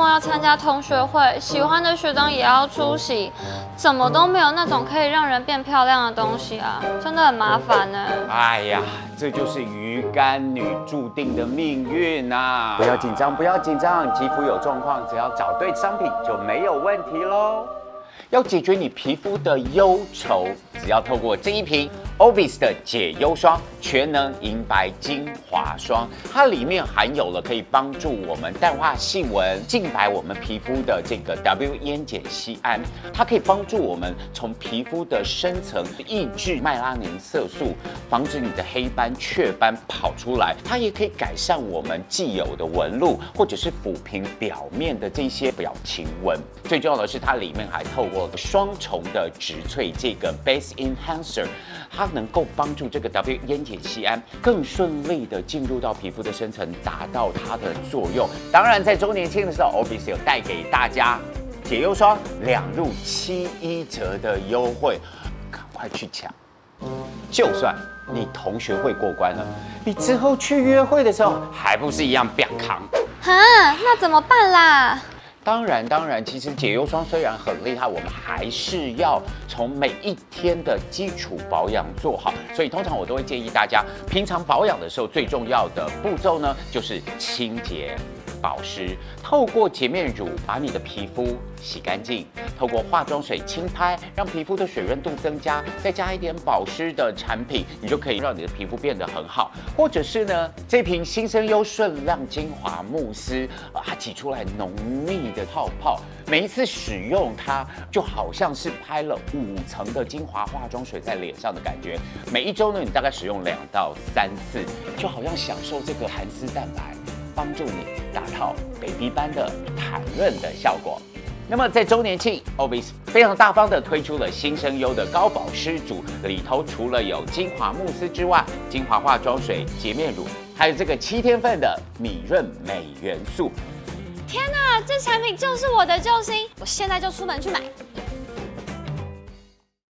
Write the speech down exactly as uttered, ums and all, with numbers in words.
末要参加同学会，喜欢的学长也要出席，怎么都没有那种可以让人变漂亮的东西啊，真的很麻烦呢。 哎呀，这就是鱼干女注定的命运啊！ 不要紧张，不要紧张，肌肤有状况，只要找对商品就没有问题喽。 要解决你皮肤的忧愁，只要透过这一瓶 Obis 的解忧霜全能银白精华霜，它里面含有了可以帮助我们淡化细纹、净白我们皮肤的这个 W 烟碱酰胺，它可以帮助我们从皮肤的深层抑制麦拉宁色素，防止你的黑斑、雀斑跑出来。它也可以改善我们既有的纹路，或者是抚平表面的这些表情纹。最重要的是，它里面还透过双重的植萃这个 Base Enhancer， 它能够帮助这个 W 烟碱酰胺更顺利的进入到皮肤的深层，达到它的作用。当然，在周年庆的时候 ，Obis 有带给大家解忧霜两入七一折的优惠，赶快去抢！就算你同学会过关了，你之后去约会的时候，还不是一样变扛？ 哈，那怎么办啦？ 当然，当然，其实解忧霜虽然很厉害，我们还是要从每一天的基础保养做好。所以通常我都会建议大家，平常保养的时候最重要的步骤呢，就是清洁、保湿。透过洁面乳把你的皮肤洗干净，透过化妆水轻拍，让皮肤的水润度增加，再加一点保湿的产品，你就可以让你的皮肤变得很好。或者是呢，这瓶新生优顺亮精华慕斯，啊，它挤出来浓密的泡泡，每一次使用它就好像是拍了五层的精华化妆水在脸上的感觉。每一周呢，你大概使用两到三次，就好像享受这个含丝蛋白，帮助你达到 baby 般的弹润的效果。那么在周年庆 ，Obis 非常大方的推出了新生优的高保湿组，里头除了有精华慕斯之外，精华化妆水、洁面乳，还有这个七天份的米润美元素。 天哪，这产品就是我的救星！我现在就出门去买。